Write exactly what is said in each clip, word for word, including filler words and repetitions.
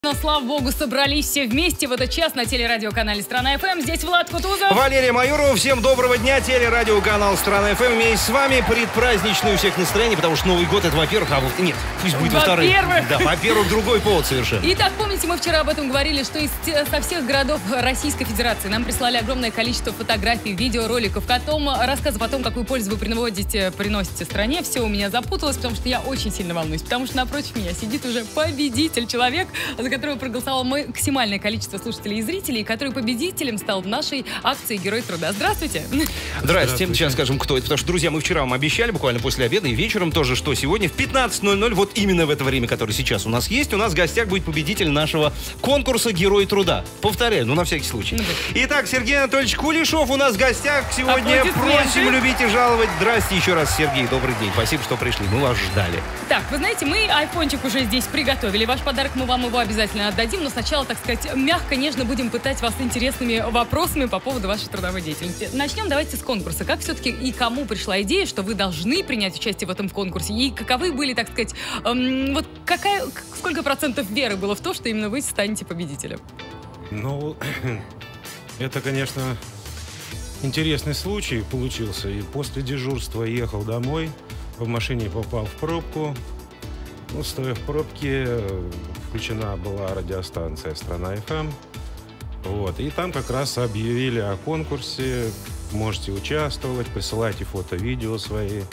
Но, слава богу, собрались все вместе в этот час на телерадиоканале «Страна ФМ». Здесь Влад Кутузов. Валерия Майорова. Всем доброго дня. Телерадиоканал «Страна ФМ». Вместе с вами предпраздничные у всех настроения, потому что Новый год — это, во-первых, а вот нет, пусть будет во-вторых. Во-первых. Да, во-первых, другой повод совершенно. Итак, помните, мы вчера об этом говорили, что из, со всех городов Российской Федерации нам прислали огромное количество фотографий, видеороликов, потом рассказов о том, какую пользу вы приносите, приносите стране. Все у меня запуталось, потому что я очень сильно волнуюсь, потому что напротив меня сидит уже победитель, человек, за которого проголосовало максимальное количество слушателей и зрителей, который победителем стал в нашей акции «Герой труда». Здравствуйте. Здравствуйте. Здравствуйте. Сейчас скажем, кто это. Потому что, друзья, мы вчера вам обещали, буквально после обеда и вечером тоже, что сегодня в пятнадцать ноль ноль, вот именно в это время, которое сейчас у нас есть, у нас в гостях будет победитель нашего конкурса «Герой труда». Повторяю, ну на всякий случай. Итак, Сергей Анатольевич Кулешов у нас в гостях сегодня. Просим любить и жаловать. Здрасте еще раз, Сергей. Добрый день. Спасибо, что пришли. Мы вас ждали. Так, вы знаете, мы айфончик уже здесь приготовили. Ваш подарок, мы вам его обязательно отдадим. Но сначала, так сказать, мягко, нежно будем пытать вас интересными вопросами по поводу вашей трудовой деятельности. Начнем давайте с конкурса. Как все-таки и кому пришла идея, что вы должны принять участие в этом конкурсе? И каковы были, так сказать, эм, вот какая, сколько процентов веры было в то, что именно вы станете победителем? Ну, это, конечно, интересный случай получился. И после дежурства ехал домой, в машине попал в пробку. Ну, стоя в пробке, включена была радиостанция «Страна ФМ». Вот. И там как раз объявили о конкурсе. Можете участвовать, присылайте фото, видео свои.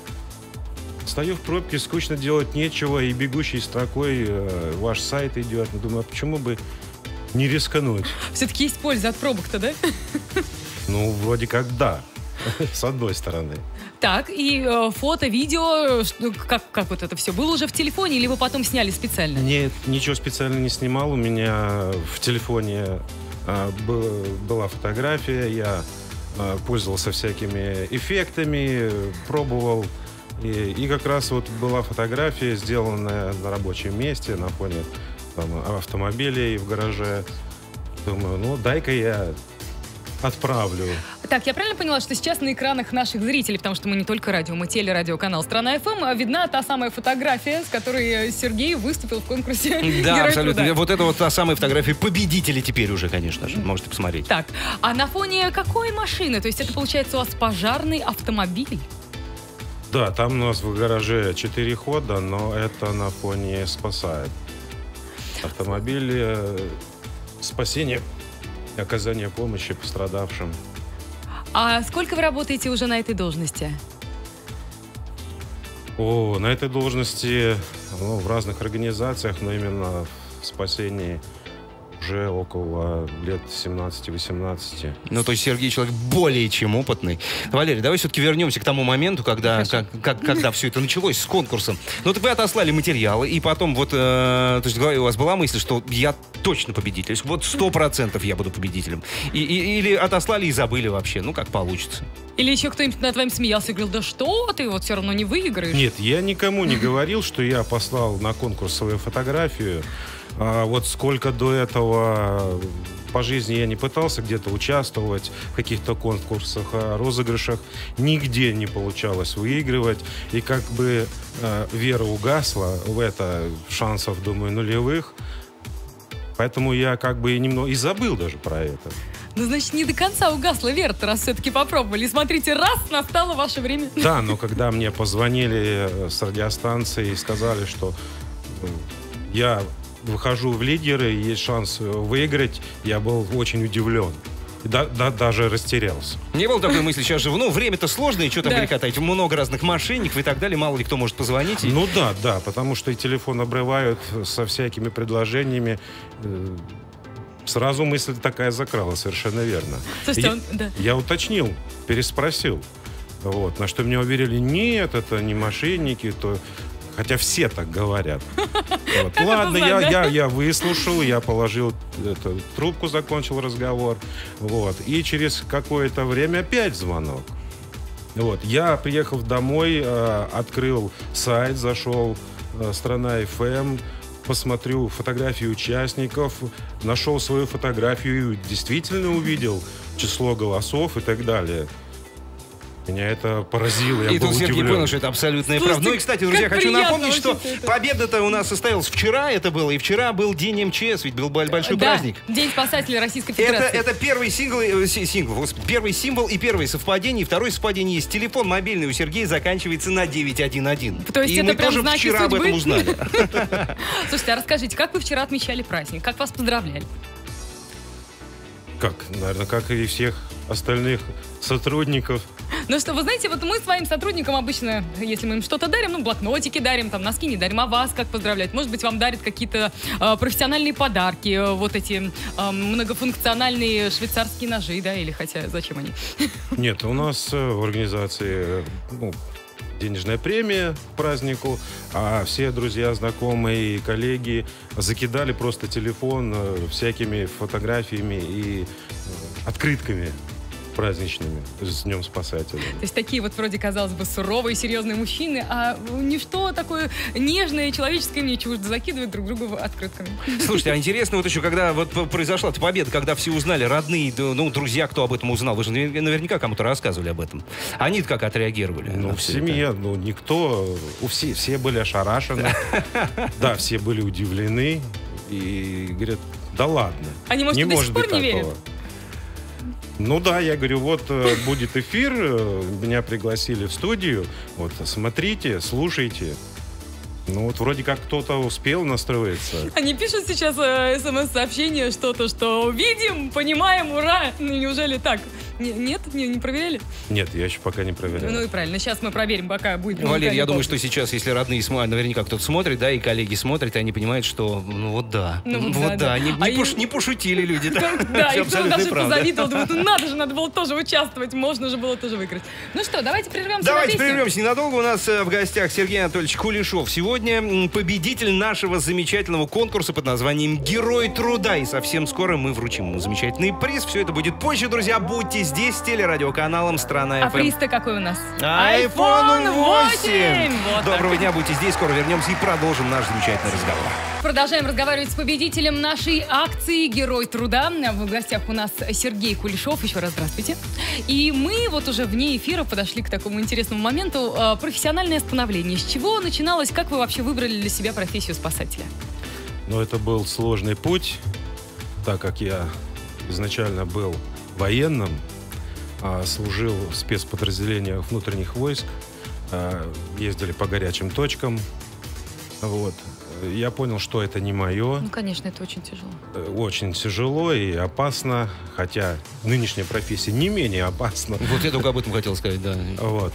Стою в пробке, скучно делать нечего, и бегущей строкой э, ваш сайт идет. Думаю, а почему бы не рискнуть? Все-таки есть польза от пробок-то, да? Ну, вроде как да, с одной стороны. Так, и э, фото, видео, что, как, как вот это все? Было уже в телефоне или вы потом сняли специально? Нет, ничего специально не снимал. У меня в телефоне э, был, была фотография, я э, пользовался всякими эффектами, пробовал. И, и как раз вот была фотография, сделанная на рабочем месте, на фоне там, автомобилей в гараже. Думаю, ну дай-ка я отправлю. Так, я правильно поняла, что сейчас на экранах наших зрителей, потому что мы не только радио, мы телерадиоканал «Страна ФМ», видна та самая фотография, с которой Сергей выступил в конкурсе Да, «Герой абсолютно. труда». Вот это вот та самая фотография победителя теперь уже, конечно же. Можете посмотреть. Так, а на фоне какой машины? То есть это, получается, у вас пожарный автомобиль? Да, там у нас в гараже четыре хода, но это на фоне спасает. Автомобиль э, спасения и оказания помощи пострадавшим. А сколько вы работаете уже на этой должности? О, на этой должности, ну, в разных организациях, но именно в спасении уже около лет семнадцати-восемнадцати. Ну, то есть Сергей человек более чем опытный. Валерий, давай все-таки вернемся к тому моменту, когда, как, как, когда все это началось с конкурсом. Ну, так вы отослали материалы, и потом вот, э, то есть в голове у вас была мысль, что я точно победитель. Вот сто процентов я буду победителем. И, и, или отослали и забыли вообще. Ну, как получится. Или еще кто-нибудь над вами смеялся и говорил, да что ты, вот все равно не выиграешь? Нет, я никому не говорил, что я послал на конкурс свою фотографию. А вот сколько до этого по жизни я не пытался где-то участвовать в каких-то конкурсах, розыгрышах, нигде не получалось выигрывать. И как бы э, вера угасла в это, шансов, думаю, нулевых. Поэтому я как бы немного и забыл даже про это. Ну, значит, не до конца угасла вера-то, раз все-таки попробовали. Смотрите, раз, настало ваше время. Да, но когда мне позвонили с радиостанции и сказали, что я выхожу в лидеры, и есть шанс выиграть, я был очень удивлен. Да, да, даже растерялся. Не было такой мысли, сейчас же, ну, время-то сложное, что там Да. перекатать, много разных мошенников и так далее, мало ли кто может позвонить. И... Ну да, да, потому что и телефон обрывают со всякими предложениями. Сразу мысль такая закралась, совершенно верно. Слушайте, я, он, да. я уточнил, переспросил. Вот, на что меня уверили, нет, это не мошенники, то... Хотя все так говорят. Вот. Ладно, знать, я, да? я, я выслушал, я положил эту трубку, закончил разговор. Вот. И через какое-то время опять звонок. Вот. Я, приехав домой, э, открыл сайт, зашел э, «Страна ФМ», посмотрю фотографии участников, нашел свою фотографию и действительно увидел число голосов и так далее. Меня это поразило, я и был тут Сергей удивлен. понял, что это абсолютная Слушайте, правда. Ну и, кстати, друзья, как хочу приятно напомнить, что это. победа-то у нас состоялась вчера, это было, и вчера был День МЧС, ведь был большой Да, праздник. День спасателей Российской Это, Федерации. это первый сингл, э, си- сингл, господи, первый символ и первое совпадение. И второе совпадение есть. Телефон мобильный у Сергея заканчивается на девять один один. То есть и это мы прям тоже знаки вчера об судьбы? этом узнали. Слушайте, а расскажите, как вы вчера отмечали праздник? Как вас поздравляли? Как, наверное, как и всех остальных сотрудников. Ну что, вы знаете, вот мы своим сотрудникам обычно, если мы им что-то дарим, ну, блокнотики дарим, там, носки не дарим, а вас как поздравлять? Может быть, вам дарят какие-то э, профессиональные подарки, э, вот эти э, многофункциональные швейцарские ножи, да, или хотя, зачем они? Нет, у нас э, в организации, э, ну, денежная премия к празднику, а все друзья, знакомые и коллеги закидали просто телефон э, всякими фотографиями и э, открытками праздничными с Днем Спасателя. То есть такие вот вроде, казалось бы, суровые, серьезные мужчины, а ничто такое нежное, человеческое мне чуждо, закидывают друг другу открытками. Слушайте, а интересно вот еще, когда вот произошла эта победа, когда все узнали, родные, да, ну, друзья, кто об этом узнал, вы же наверняка кому-то рассказывали об этом. Они-то как отреагировали? Ну, на в всё семье, это? ну, никто, у все, все были ошарашены, да, все были удивлены и говорят, да ладно, Они, может, не до сих может пор быть не верят? такого. Ну да, я говорю, вот э, будет эфир, э, меня пригласили в студию, вот смотрите, слушайте. Ну вот вроде как кто-то успел настроиться. Они пишут сейчас э, смс-сообщение, что-то, что видим, понимаем, ура! Ну, неужели так? Не- нет? Не, не проверяли? Нет, я еще пока не проверял. Ну и правильно, сейчас мы проверим, пока будет... Ну, Валерий, я музыкальный думаю, конкурс. что сейчас, если родные смотрят, наверняка кто-то смотрит, да, и коллеги смотрят, и они понимают, что, ну вот да, Ну, вот, вот да, да, да. не, А не, и- пош- не пошутили люди. Да, Да, Всё и кто абсолютно даже правда. позавидовал, думает, ну надо же, надо было тоже участвовать, можно же было тоже выиграть. Ну что, давайте прервемся Давайте на песню. прервемся ненадолго. У нас э, в гостях Сергей Анатольевич Кулешов. Сегодня м, победитель нашего замечательного конкурса под названием «Герой труда». И совсем скоро мы вручим ему замечательный приз. Все это будет позже, друзья. Будьте здесь с телерадиоканалом «Страна А эф эм». приз-то какой у нас? айфон восемь. Вот Доброго так. дня, будьте здесь. Скоро вернемся и продолжим наш замечательный разговор. Продолжаем разговаривать с победителем нашей акции «Герой труда». В гостях у нас Сергей Кулешов. Еще раз здравствуйте. И мы вот уже вне эфира подошли к такому интересному моменту. Э, Профессиональное становление. С чего начиналось? Как вы вообще выбрали для себя профессию спасателя? Но это был сложный путь, так как я изначально был военным, а, служил в спецподразделениях внутренних войск, а, ездили по горячим точкам. Вот. Я понял, что это не мое. Ну, конечно, это очень тяжело. Э, Очень тяжело и опасно, хотя нынешняя профессия не менее опасна. Вот я только об этом хотел сказать, да. Вот.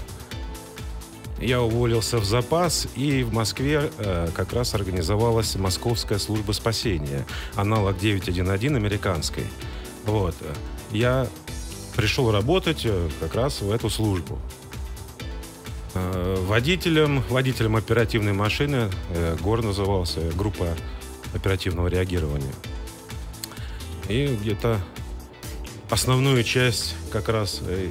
Я уволился в запас, и в Москве э, как раз организовалась Московская служба спасения, аналог девять один один американской. Вот. Я пришел работать э, как раз в эту службу. Э, водителем, водителем оперативной машины, э, ГОР назывался, группа оперативного реагирования. И где-то основную часть как раз э,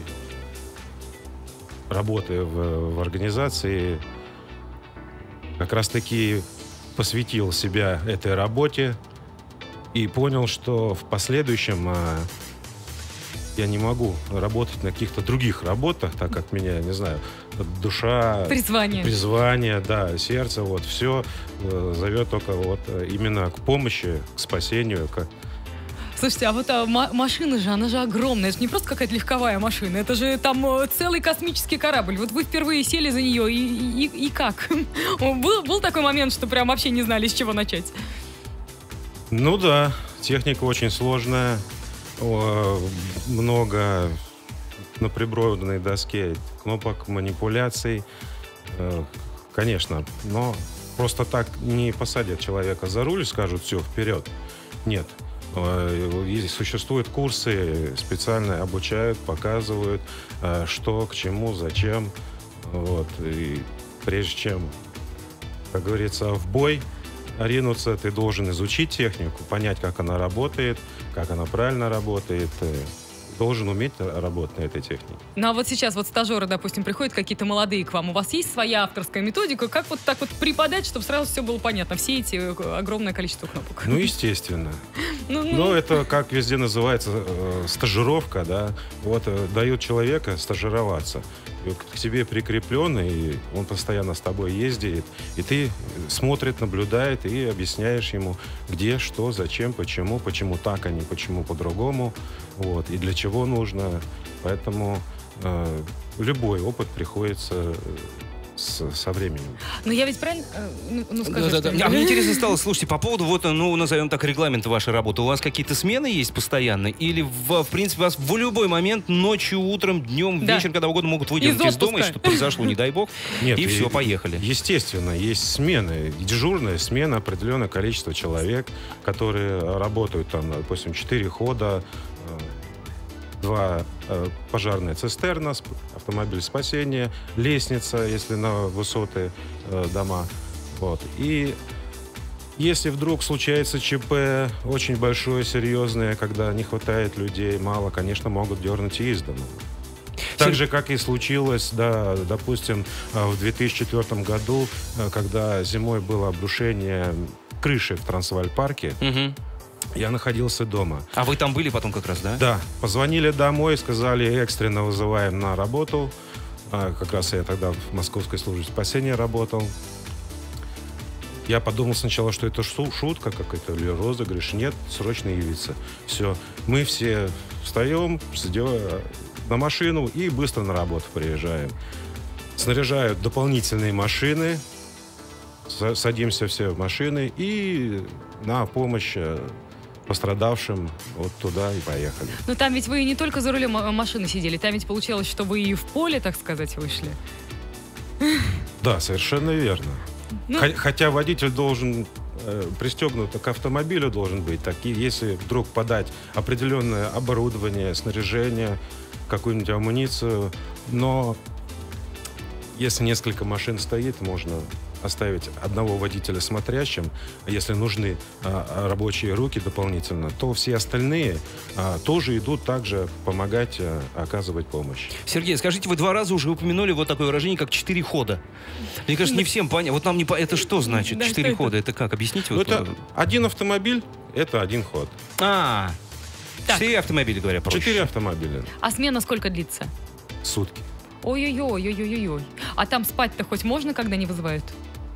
работы в, в организации как раз-таки посвятил себя этой работе и понял, что в последующем а, я не могу работать на каких-то других работах, так как меня, не знаю, душа, Призвание. призвание, да, сердце, вот все э, зовет только вот э, именно к помощи, к спасению, к Слушайте, а вот а, ма- машина же, она же огромная. Это же не просто какая-то легковая машина. Это же там э, целый космический корабль. Вот вы впервые сели за нее, и, и, и как? был, был такой момент, что прям вообще не знали, с чего начать? Ну да, техника очень сложная, О, много на приборной доске кнопок, манипуляций, Э, конечно, но просто так не посадят человека за руль и скажут: все, вперед. Нет. Э, и существуют курсы, специально обучают, показывают, э, что, к чему, зачем. Вот. И прежде чем, как говорится, в бой ринуться, ты должен изучить технику, понять, как она работает, как она правильно работает. э, Должен уметь работать на этой технике. Ну а вот сейчас вот стажеры, допустим, приходят какие-то молодые к вам. У вас есть своя авторская методика? Как вот так вот преподать, чтобы сразу все было понятно? Все эти э, огромное количество кнопок. Ну, естественно. Ну, ну. Ну, это, как везде называется, э, стажировка, да. Вот э, дают человека стажироваться. И вот к тебе прикреплен, и он постоянно с тобой ездит, и ты смотрит, наблюдает, и объясняешь ему, где, что, зачем, почему, почему так, а не почему по-другому, вот, и для чего нужно. Поэтому э, любой опыт приходится с, со временем. Но я ведь правильно... э, Ну, ну скажи, Да, да, что- да. А мне интересно стало, слушайте, по поводу, вот, ну, назовем так, регламента вашей работы. У вас какие-то смены есть постоянно? Или, в, в принципе, вас в любой момент, ночью, утром, днем, Да. вечером, когда угодно могут выдернуть Из из дома, отпуска. что произошло, не дай бог, Нет, и все, поехали. Естественно, есть смены. Дежурная смена, определенное количество человек, которые работают там, допустим, четыре хода, э, два э, пожарная цистерна, сп- автомобиль спасения, лестница, если на высоты э, дома. Вот. И если вдруг случается ЧП очень большое, серьезное, когда не хватает людей, мало, конечно, могут дернуть и из дома. Так же, как и случилось, да, допустим, э, в две тысячи четвёртом году, э, когда зимой было обрушение крыши в Трансвааль-парке, Мгм. я находился дома. А вы там были потом как раз, да? Да, позвонили домой, сказали, экстренно вызываем на работу. А, как раз я тогда в Московской службе спасения работал. Я подумал сначала, что это шу- шутка какая-то или розыгрыш. Нет, срочно явиться. Все. Мы все встаем, сидим на машину и быстро на работу приезжаем. Снаряжают дополнительные машины. Са- Садимся все в машины и на помощь э, пострадавшим вот туда и поехали. Но там ведь вы не только за рулем э, машины сидели, там ведь получалось, что вы и в поле, так сказать, вышли. Да, совершенно верно. Ну, Хо- Хотя водитель должен э, пристегнут к автомобилю должен быть. Так, и если вдруг подать определенное оборудование, снаряжение, какую-нибудь амуницию, но если несколько машин стоит, можно оставить одного водителя смотрящим. А если нужны а, рабочие руки дополнительно, то все остальные а, тоже идут также помогать, а, оказывать помощь. Сергей, скажите, вы два раза уже упомянули вот такое выражение, как четыре хода. Мне кажется, не всем понятно. Вот нам не по... Это что значит, Да, четыре что это? хода? Это как? Объясните. Ну, Вот, это один автомобиль, это один ход. А, Так. четыре автомобиля, говоря проще. Четыре автомобиля. а смена сколько длится? Сутки. Ой-ой-ой, ой-ой-ой. А там спать-то хоть можно, когда не вызывают?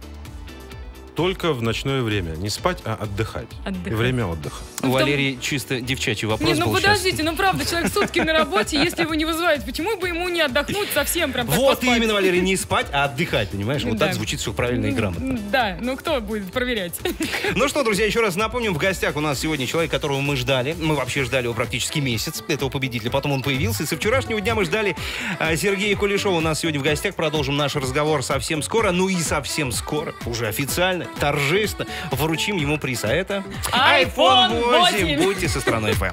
Только в ночное время. Не спать, а отдыхать. Отдыхать. Время отдыха. У Валерии чисто девчачий вопрос Не, ну был подождите, сейчас. ну правда, человек сутки на работе, если его не вызывают, почему бы ему не отдохнуть совсем прям так Вот поспать? именно, Валерий, не спать, а отдыхать, понимаешь? Вот Да. так звучит все правильно и грамотно. Да, ну кто будет проверять? Ну что, друзья, еще раз напомним, в гостях у нас сегодня человек, которого мы ждали. Мы вообще ждали его практически месяц, этого победителя. Потом он появился. И со вчерашнего дня мы ждали а, Сергея Кулешова у нас сегодня в гостях. Продолжим наш разговор совсем скоро. Ну и совсем скоро, уже официально, торжественно вручим ему приз. А это айфон айфон восемь. восемь. Будьте со страной эф эм.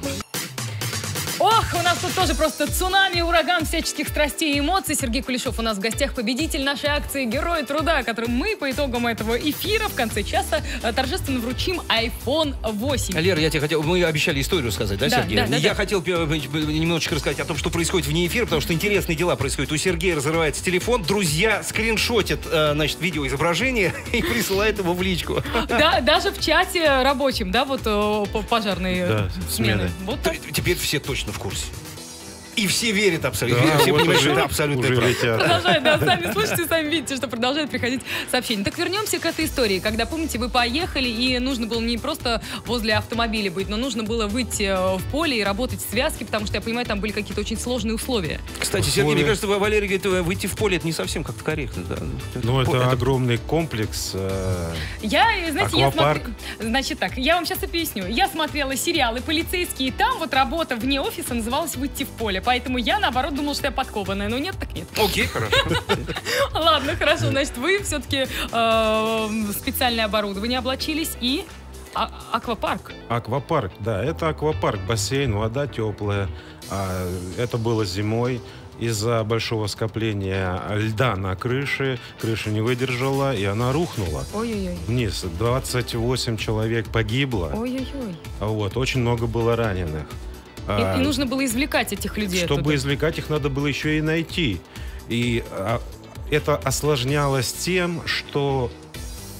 Ох, у нас тут тоже просто цунами, ураган всяческих страстей и эмоций. Сергей Кулешов у нас в гостях, победитель нашей акции «Герой труда», которым мы по итогам этого эфира в конце часа э, торжественно вручим айфон восемь. Лера, я тебе хотел, мы обещали историю сказать, да, Да, Сергей? да, да, я да. хотел э, немножечко рассказать о том, что происходит вне эфира, потому что интересные дела происходят. У Сергея разрывается телефон, друзья скриншотят, э, значит, видеоизображение и присылают его в личку. Да, даже в чате рабочем, да, вот э, п- пожарные Да, смены. смены. Вот так. Теперь все точно в курсе. И все верят абсолютно. Да, все вот понимают, уже- что это абсолютно уже правда. летят. Продолжает, да, сами слышите, сами видите, что продолжает приходить сообщения. Так вернемся к этой истории, когда, помните, вы поехали, и нужно было не просто возле автомобиля быть, но нужно было выйти э, в поле и работать в связке, потому что, я понимаю, там были какие-то очень сложные условия. Кстати, Сергей, мне кажется, Валерий говорит, э, выйти в поле это не совсем как-то корректно. Да. Ну, это, это- огромный комплекс. э, Я, э, знаете, я Аквапарк. смотрю... Значит так, я вам сейчас объясню. Я смотрела сериалы полицейские, и там вот работа вне офиса называлась «Выйти в поле», поэтому я, наоборот, думала, что я подкованная, но нет, так нет. Окей, хорошо. Ладно, хорошо, значит, вы все-таки э, специальное оборудование облачились и а- аквапарк. Аквапарк, да, это аквапарк, бассейн, вода теплая. А, это было зимой. Из-за большого скопления льда на крыше, крыша не выдержала, и она рухнула Ой-ой-ой. вниз. двадцать восемь человек погибло. Ой-ой-ой. Вот, очень много было раненых. И, А, и нужно было извлекать этих людей Чтобы оттуда. извлекать их, надо было еще и найти. И а, это осложнялось тем, что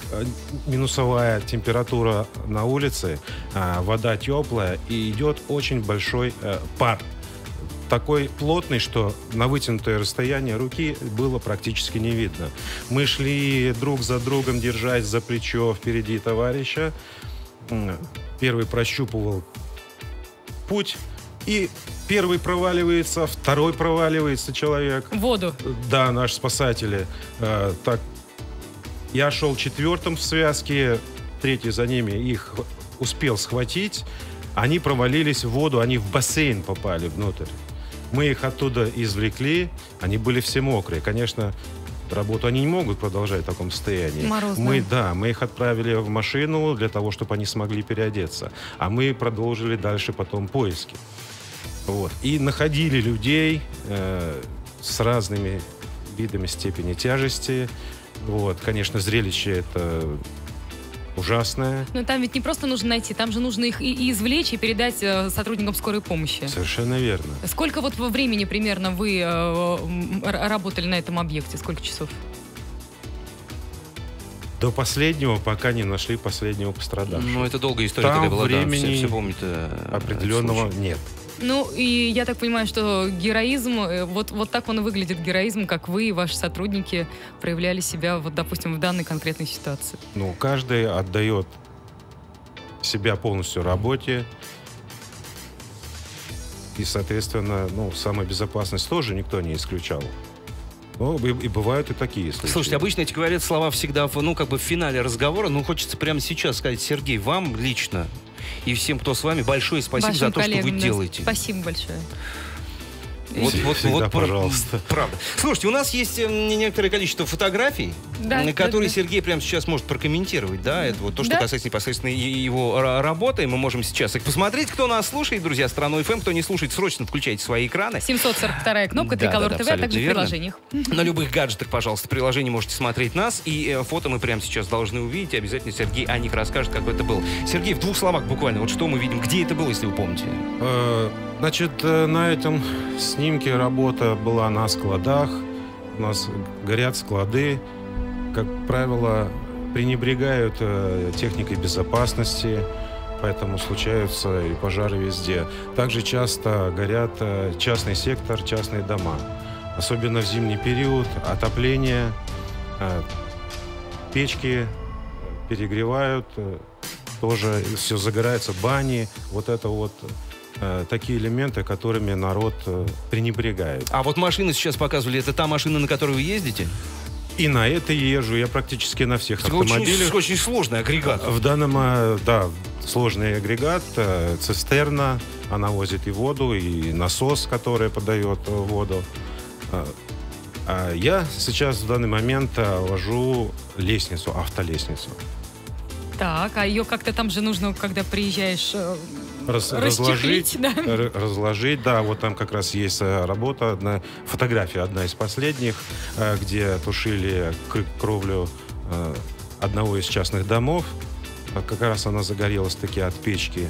минусовая температура на улице, вода теплая и идет очень большой пар. Такой плотный, что на вытянутое расстояние руки было практически не видно. Мы шли друг за другом, держась за плечо впереди товарища. Первый прощупывал путь, и первый проваливается, второй проваливается человек. В воду. Да, наши спасатели. Так, я шел четвертым в связке, третий за ними, их успел схватить. Они провалились в воду, они в бассейн попали внутрь. Мы их оттуда извлекли, они были все мокрые. Конечно, работу они не могут продолжать в таком состоянии. Морозно. Мы, да, мы их отправили в машину для того, чтобы они смогли переодеться. А мы продолжили дальше потом поиски. Вот. И находили людей э, с разными видами степени тяжести. Вот. Конечно, зрелище это ужасное. Но там ведь не просто нужно найти, там же нужно их и, и извлечь, и передать э, сотрудникам скорой помощи. Совершенно верно. Сколько вот во времени примерно вы э, работали на этом объекте? Сколько часов? До последнего, пока не нашли последнего пострадавшего. Ну, это долгая история Там такая была, времени да, все, все помнят, э, определенного нет. Ну, и я так понимаю, что героизм, вот, вот так он и выглядит, героизм, как вы и ваши сотрудники проявляли себя, вот, допустим, в данной конкретной ситуации. Ну, каждый отдает себя полностью работе. И, соответственно, ну, самобезопасность тоже никто не исключал. Ну, и, и бывают и такие случаи. Слушайте, обычно эти говорят слова всегда, ну, как бы в финале разговора, но хочется прямо сейчас сказать, Сергей, вам лично и всем, кто с вами, большое спасибо Вашим за то, коллегам, что вы да, делаете. Спасибо большое. Вот, вот, Всегда, вот, пожалуйста. Правда. Слушайте, у нас есть э, некоторое количество фотографий, Да, э, которые да, да. Сергей прямо сейчас может прокомментировать, да, это вот то, что Да. касается непосредственно и- его ра- работы, мы можем сейчас их посмотреть. Кто нас слушает, друзья, Страну эф эм, кто не слушает, срочно включайте свои экраны. семьсот сорок вторая кнопка, Да, Триколор да, да, ТВ, а также абсолютно в верно. приложениях. На любых гаджетах, пожалуйста, в приложении можете смотреть нас, и э, фото мы прямо сейчас должны увидеть, и обязательно Сергей о них расскажет, как это было. Сергей, в двух словах буквально, вот что мы видим, где это было, если вы помните? Э, Значит, э, на этом снимке работа была на складах. У нас горят склады. Как правило, пренебрегают э, техникой безопасности, поэтому случаются и пожары везде. Также часто горят э, частный сектор, частные дома. Особенно в зимний период отопление, э, печки перегревают, э, тоже все загорается, бани. Вот это вот э, такие элементы, которыми народ э, пренебрегает. А вот машины сейчас показывали, это та машина, на которой вы ездите? И на это езжу я практически на всех Это автомобилях. Очень, очень сложный агрегат. В данном, э, да, сложный агрегат, э, цистерна, она возит и воду, и насос, который подает э, воду. Э, а я сейчас в данный момент э, вожу лестницу, автолестницу. Так, а ее как-то там же нужно, когда приезжаешь, э, Раз- расчехлить, разложить, да? р- разложить, да, вот там как раз есть э, работа, одна, фотография одна из последних, э, где тушили кр- кровлю э, одного из частных домов. А как раз она загорелась таки от печки.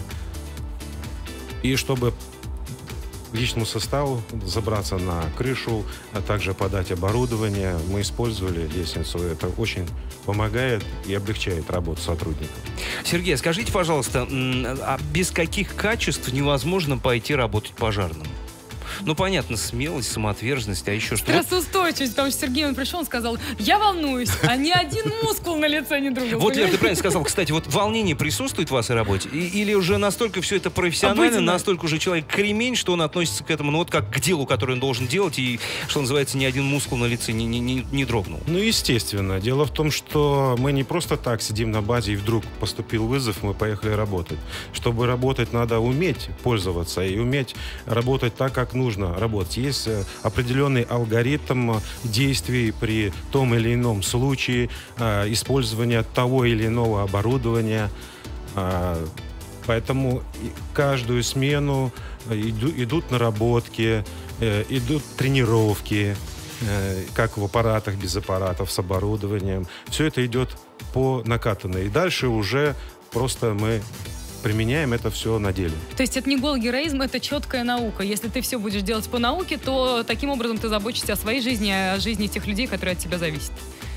И чтобы личному составу забраться на крышу, а также подать оборудование, мы использовали лестницу. Это очень помогает и облегчает работу сотрудников. Сергей, скажите, пожалуйста, м, а без каких качеств невозможно пойти работать пожарным? Ну, понятно, смелость, самоотверженность, а еще что? Стрессоустойчивость, потому что Сергей, он пришел, он сказал, я волнуюсь, а ни один мускул на лице не дрогнул. Вот, Лер, ты правильно сказал, кстати, вот волнение присутствует в вашей работе? И- или уже настолько все это профессионально, Обыденно. настолько уже человек кремень, что он относится к этому, ну, вот как к делу, которое он должен делать, и, что называется, ни один мускул на лице не, не, не, не дрогнул? Ну, естественно. Дело в том, что мы не просто так сидим на базе, и вдруг поступил вызов, мы поехали работать. Чтобы работать, надо уметь пользоваться и уметь работать так, как нужно работать. Есть э, определенный алгоритм действий при том или ином случае, э, использования того или иного оборудования. Э, Поэтому и каждую смену иду- идут наработки, э, идут тренировки, э, как в аппаратах, без аппаратов, с оборудованием. Все это идет по накатанной. И дальше уже просто мы применяем это все на деле. То есть это не голый героизм, это четкая наука. Если ты все будешь делать по науке, то таким образом ты заботишься о своей жизни, о жизни тех людей, которые от тебя зависят.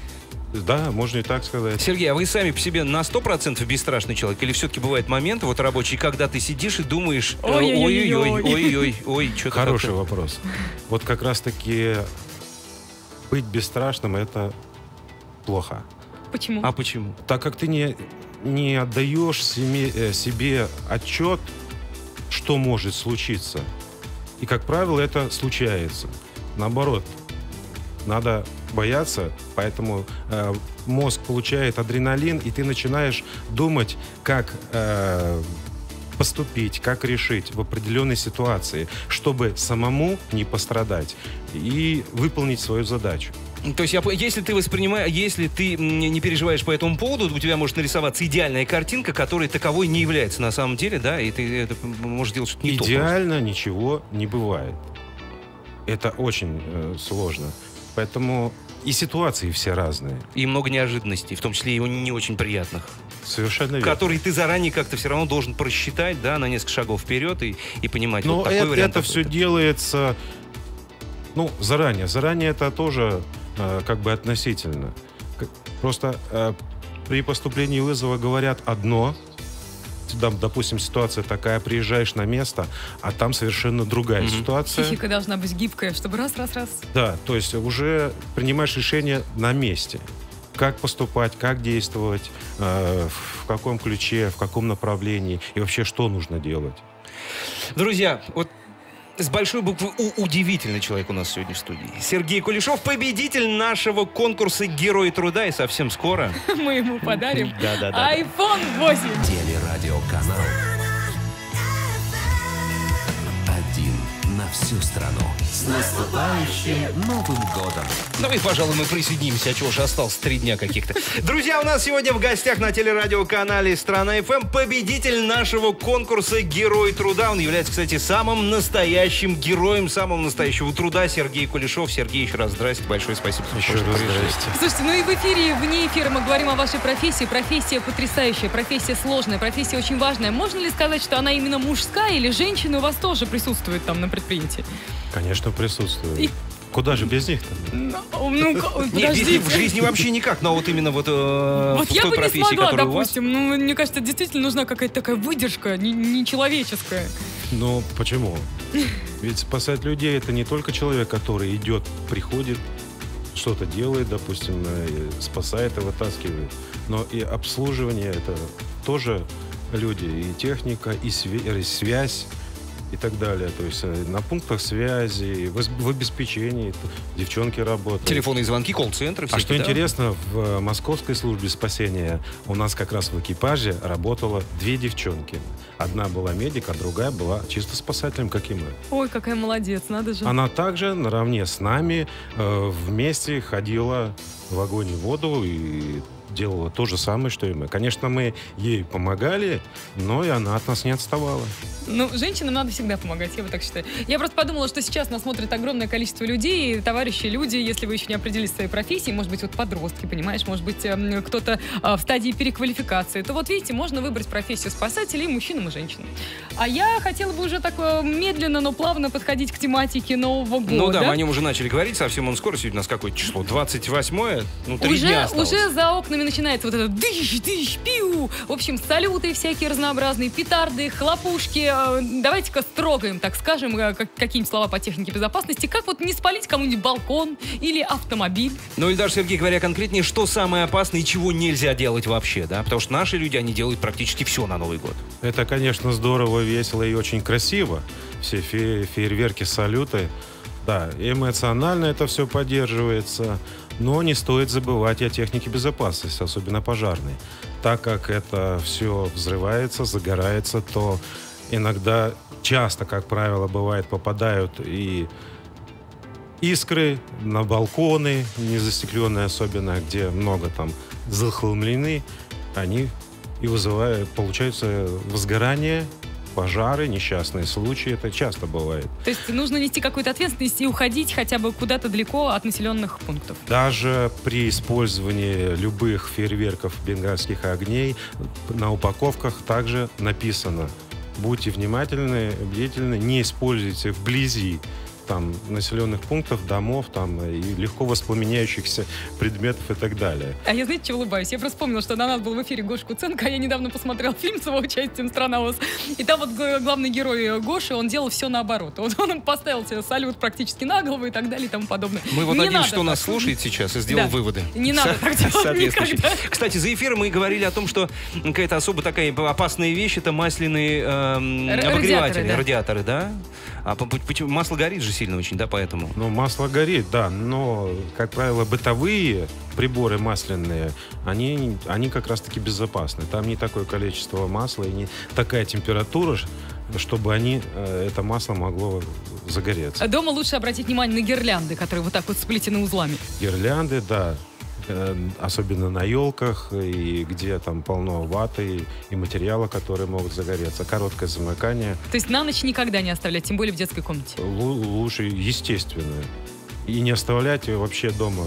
Да, можно и так сказать. Сергей, а вы сами по себе на сто процентов бесстрашный человек? Или все-таки бывают моменты вот рабочие, когда ты сидишь и думаешь, э, ой-ой-ой, ой-ой-ой, ой, что-то Хороший как-то... вопрос. Вот как раз-таки быть бесстрашным — это плохо. Почему? А почему? Так как ты не, не отдаешь себе, э, себе отчет, что может случиться. И, как правило, это случается. Наоборот, надо бояться, поэтому э, мозг получает адреналин, и ты начинаешь думать, как э, поступить, как решить в определенной ситуации, чтобы самому не пострадать и выполнить свою задачу. То есть, я, если ты воспринимаешь, если ты не переживаешь по этому поводу, у тебя может нарисоваться идеальная картинка, которая таковой не является на самом деле, да, и ты это можешь делать что-то не то. Идеально ничего не бывает. Это очень э, сложно. Поэтому и ситуации все разные. И много неожиданностей, в том числе и не очень приятных. Совершенно верно. Которые ты заранее как-то все равно должен просчитать, да, на несколько шагов вперед и, и понимать, Но вот такой это, вариант. это все делается, ну, заранее. Заранее это тоже э, как бы относительно. К- Просто э, при поступлении вызова говорят одно. Там, допустим, ситуация такая, приезжаешь на место, а там совершенно другая Мгм. ситуация. Психика должна быть гибкая, чтобы раз-раз-раз. Да, то есть уже принимаешь решение на месте. Как поступать, как действовать, э, в каком ключе, в каком направлении и вообще что нужно делать. Друзья, вот с большой буквы У удивительный человек у нас сегодня в студии. Сергей Кулешов, победитель нашего конкурса «Герой труда». И совсем скоро... Мы ему подарим Да-да-да. айфон восемь. Телерадиоканал один на всю страну. С наступающим Новым годом! Ну и, пожалуй, мы присоединимся, а чего же осталось три дня каких-то. Друзья, у нас сегодня в гостях на телерадиоканале «Страна эф эм» победитель нашего конкурса «Герой труда». Он является, кстати, самым настоящим героем самого настоящего труда. Сергей Кулешов. Сергей, еще раз здрасте, большое спасибо. Еще раз здрасте. Слушайте, ну и в эфире, и вне эфира мы говорим о вашей профессии. Профессия потрясающая, профессия сложная, профессия очень важная. Можно ли сказать, что она именно мужская, или женщины у вас тоже присутствуют там на предприятии? Конечно, присутствует. И- Куда же без них-то? Ну, ну, Нет, без них в жизни вообще никак, но вот именно вот, э, Вот в я той бы не профессии, смогла, которая у вас... допустим. Ну, мне кажется, действительно нужна какая-то такая выдержка, не- нечеловеческая. Ну, почему? Ведь спасать людей — это не только человек, который идет, приходит, что-то делает, допустим, и спасает и вытаскивает, но и обслуживание — это тоже люди, и техника, и свя- и связь, и так далее. То есть э, на пунктах связи, в, ос- в обеспечении т- девчонки работают. Телефонные звонки, колл-центры, А всякие, что да? интересно, в э, московской службе спасения у нас как раз в экипаже работало две девчонки. Одна была медик, а другая была чисто спасателем, как и мы. Ой, какая молодец, надо же. Она также наравне с нами э, вместе ходила в огонь и воду и делала то же самое, что и мы. Конечно, мы ей помогали, но и она от нас не отставала. Ну, женщинам надо всегда помогать, я вот так считаю. Я просто подумала, что сейчас нас смотрит огромное количество людей, и товарищи, люди, если вы еще не определились в своей профессии, может быть, вот подростки, понимаешь, может быть, эм, кто-то э, в стадии переквалификации, то вот видите, можно выбрать профессию спасателей и мужчинам, и женщинам. А я хотела бы уже так э, медленно, но плавно подходить к тематике Нового года. Ну да, мы о нем уже начали говорить, совсем он скоро, сегодня у нас какое число? двадцать восьмое? Ну, три Уже, дня осталось. уже за окнами начинается вот это дыщ, дыщ, пиу. В общем, салюты всякие разнообразные, петарды, хлопушки. Э, Давайте-ка строгаем, так скажем, э, как- какие-нибудь слова по технике безопасности. Как вот не спалить кому-нибудь балкон или автомобиль? Ну или даже, Сергей, говоря конкретнее, что самое опасное и чего нельзя делать вообще, да? Потому что наши люди, они делают практически все на Новый год. Это, конечно, здорово, весело и очень красиво. Все фе- фейерверки, салюты. Да, эмоционально это все поддерживается. Но не стоит забывать о технике безопасности, особенно пожарной. Так как это все взрывается, загорается, то иногда, часто, как правило, бывает, попадают и искры на балконы, незастекленные особенно, где много там захламлены, они и вызывают, получается, возгорание, пожары, несчастные случаи. Это часто бывает. То есть нужно нести какую-то ответственность и уходить хотя бы куда-то далеко от населенных пунктов. Даже при использовании любых фейерверков, бенгальских огней, на упаковках также написано: будьте внимательны, бдительны, не используйте вблизи там населенных пунктов, домов, там и легко воспламеняющихся предметов и так далее. А я, знаете, что улыбаюсь? Я просто вспомнила, что на нас был в эфире Гоша Куценко, а я недавно посмотрела фильм с его участием «Страна ОС». И там вот главный герой Гоши, он делал все наоборот. Вот он поставил себе салют практически на голову и так далее и тому подобное. Мы вот Не надеемся, надо что нас так. слушает сейчас и сделал Да. выводы. Не надо так делать никогда. Кстати, за эфиром мы говорили о том, что какая-то особо такая опасная вещь — это масляные эм, Р- обогреватели, радиаторы, да. радиаторы, да? А по- почему масло горит же сильно очень, да, поэтому? Ну, масло горит, да, но, как правило, бытовые приборы масляные, они, они как раз-таки безопасны. Там не такое количество масла и не такая температура, чтобы они, это масло могло загореться. Дома лучше обратить внимание на гирлянды, которые вот так вот сплетены узлами. Гирлянды, да, э, особенно на елках, и где там полно ваты и материала, которые могут загореться. Короткое замыкание. То есть на ночь никогда не оставлять, тем более в детской комнате. Лу- лучше естественно. И не оставлять вообще дома,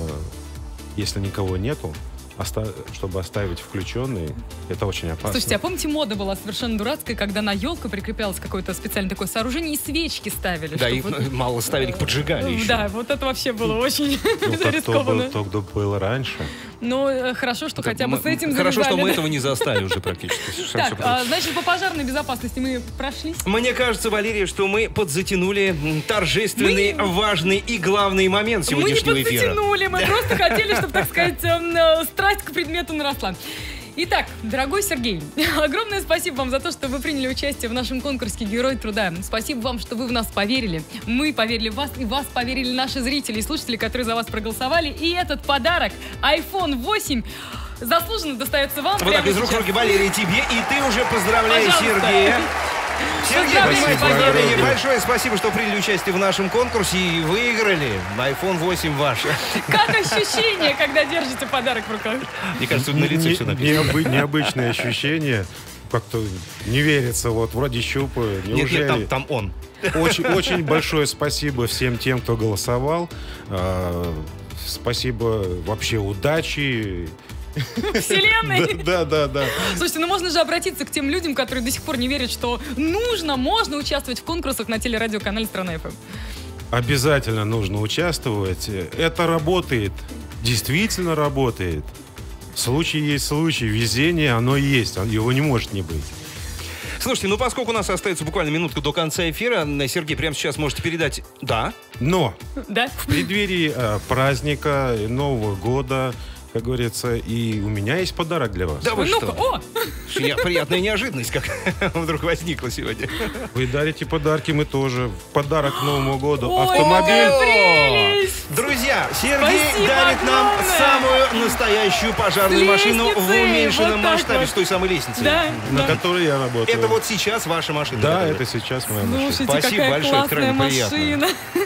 если никого нету, оста- чтобы оставить включенный, это очень опасно. Слушайте, а помните, мода была совершенно дурацкая, когда на елку прикреплялось какое-то специальное такое сооружение и свечки ставили. Да, чтобы их вот- мало ставили, их поджигали еще. Да, вот это вообще было очень Ну, так рискованно. то, то, кто было раньше. Но э, хорошо, что хотя бы Мы- с этим Хорошо, что завязали, мы да. этого не застали уже практически. Всё Так, правильно. а, значит, по пожарной безопасности мы прошлись. Мне кажется, Валерия, что мы подзатянули м, торжественный, Мы- важный и главный момент сегодняшнего Мы не эфира. подтянули, мы просто хотели, чтобы, так сказать, эм, э, страсть к предмету наросла. Итак, дорогой Сергей, огромное спасибо вам за то, что вы приняли участие в нашем конкурсе «Герой труда». Спасибо вам, что вы в нас поверили. Мы поверили в вас, и в вас поверили наши зрители и слушатели, которые за вас проголосовали. И этот подарок, айфон восемь, заслуженно достается вам. Вот прямо так из рук в сейчас. руки, Валерия, тебе. И ты уже поздравляешь Пожалуйста. Сергея. Сергей, Поздравляю, понимаете, спасибо. Валерия, большое спасибо, что приняли участие в нашем конкурсе и выиграли. айфон восемь ваш. Как ощущение, когда держите подарок в руках? Мне кажется, на лице Не- все написано. необы- необычное ощущение. Как-то не верится, вот вроде щупаю. Нет, Неужели? нет, там, там он. Очень, очень большое спасибо всем тем, кто голосовал. А, Спасибо, вообще удачи. Вселенной. Да, да, да. Слушайте, ну можно же обратиться к тем людям, которые до сих пор не верят, что нужно, можно участвовать в конкурсах на телерадиоканале «Страна эф эм». Обязательно нужно участвовать. Это работает. Действительно работает. Случай есть случай. Везение, оно есть. Его не может не быть. Слушайте, ну поскольку у нас остается буквально минутка до конца эфира, Сергей, прямо сейчас можете передать «да». Но Да? в преддверии э, праздника, Нового года, как говорится, и у меня есть подарок для вас. Да вы Ну-ка, что? о! Я- Приятная неожиданность, как вдруг возникла сегодня. Вы дарите подарки, мы тоже. В подарок к Новому году Ой, автомобиль. какая прелесть! Друзья, Сергей Спасибо дарит нам огромное! самую настоящую пожарную С машину в лестницей, уменьшенном вот так масштабе, вот. с той самой лестницей. Да, На да. которой я работаю. Это вот сейчас ваша машина. Да, которая- это сейчас моя машина. Слушайте, Спасибо какая большое, это классная крайне приятно. машина.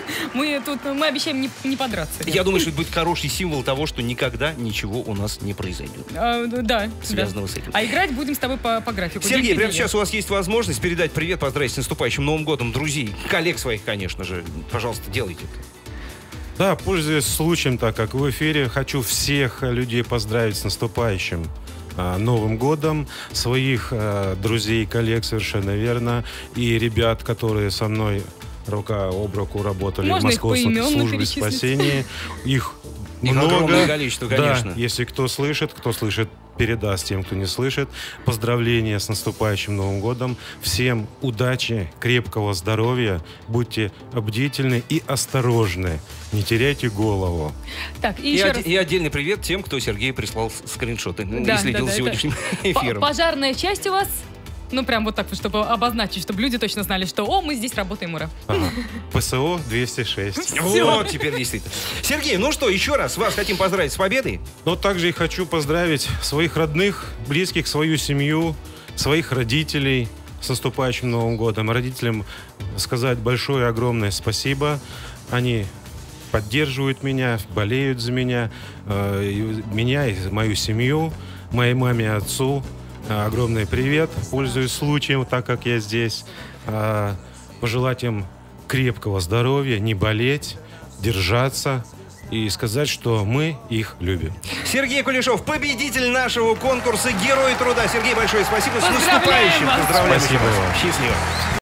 Мы тут, мы обещаем не, не подраться. Я думаю, что это будет хороший символ того, что никогда ничего у нас не произойдет. А, да. Связанного да. с этим. А играть будем с тобой по, по графику. Сергей, День прямо недели. сейчас у вас есть возможность передать привет, поздравить с наступающим Новым годом друзей, коллег своих, конечно же. Пожалуйста, делайте это. Да, пользуясь случаем, так как в эфире, хочу всех людей поздравить с наступающим а, Новым годом, своих а, друзей, коллег, совершенно верно, и ребят, которые со мной рука об руку работали Можно в их Московской поименно службе перечислить? спасения. Их Их много. огромное количество, конечно. Да, если кто слышит, кто слышит, передаст тем, кто не слышит. Поздравления с наступающим Новым годом. Всем удачи, крепкого здоровья. Будьте бдительны и осторожны. Не теряйте голову. Так, и И, еще оде- раз. и отдельный привет тем, кто Сергею прислал с- скриншоты Да, и следил да, да, за сегодняшним П- эфиром. Пожарная часть у вас? Ну, прям вот так, вот, чтобы обозначить, чтобы люди точно знали, что, о, мы здесь работаем, ура. Ага. ПСО двести шесть. Вот, теперь действительно. Сергей, ну что, еще раз вас хотим поздравить с победой. Но также и хочу поздравить своих родных, близких, свою семью, своих родителей с наступающим Новым годом. Родителям сказать большое, огромное спасибо. Они поддерживают меня, болеют за меня, э, и меня и мою семью, моей маме и отцу. Э, Огромный привет. Пользуясь случаем, так как я здесь, э, пожелать им крепкого здоровья, не болеть, держаться и сказать, что мы их любим. Сергей Кулешов, победитель нашего конкурса «Герой труда». Сергей, большое спасибо. С Поздравляем наступающим. вас! Поздравляем. Спасибо еще раз. вам. Счастливо.